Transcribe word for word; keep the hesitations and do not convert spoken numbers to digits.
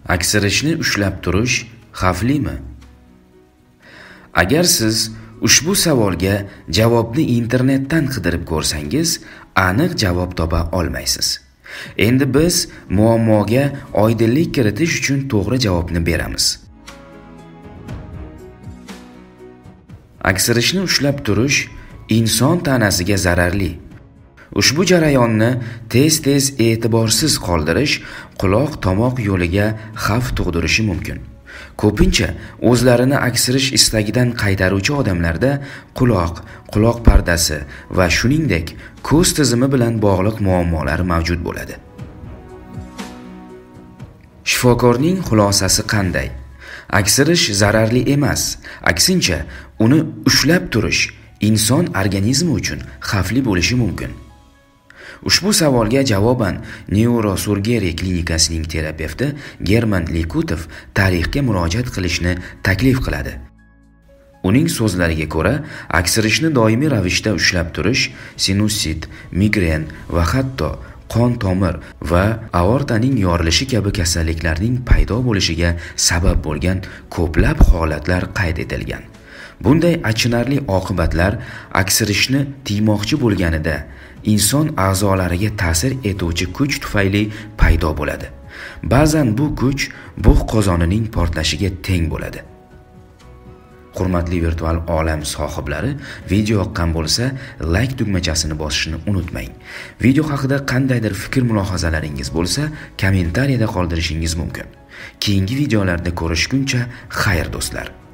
Aksirishni ushlab turish xavflimi? Agar siz ushbu savolga javobni internetdan qidirib ko'rsangiz, aniq javob topa olmaysiz. Endi biz muammoga oydinlik kiritish uchun to'g'ri javobni beramiz. Aksirishni ushlab turish inson tanasiga zararli. Ushbu jarayonni tez-tez e'tiborsiz qoldirish quloq tomoq yo'liga xavf tug'dirishi mumkin. Ko'pincha o'zlarini aksirish istagidan qaytaruvchi odamlarda quloq, quloq pardasi va shuningdek ko'z tizimi bilan bog'liq muammolar mavjud bo'ladi. Shifokorning xulosasi qanday? Aksirish zararli emas, aksincha uni ushlab turish inson organizmi uchun xavfli bo'lishi mumkin. Ushbu savolga javoban Neurosurgery klinikasining terapevti German Likutov tarixga murojaat qilishni taklif qiladi. Uning so'zlariga ko'ra, aksirishni doimiy ravishda ushlab turish sinusit, migren va hatto qon tomir va aortaning yorilishi kabi kasalliklarning paydo bo'lishiga sabab bo'lgan ko'plab holatlar qayd etilgan. Bunday achinarli oqibatlar aksirishni tiymoqchi bo'lganida inson a'zolariga ta'sir etuvchi kuch tufayli paydo bo'ladi. Ba'zan bu kuch bug' qozonining portlashiga teng bo'ladi. Hurmatli virtual olam sohiblari, video yoqqan bo'lsa, like tugmachasini bosishni unutmang. Video haqida qandaydir fikr-mulohazalaringiz bo'lsa, kommentariyada qoldirishingiz mumkin. Keyingi videolarda ko'rishguncha, xayr do'stlar.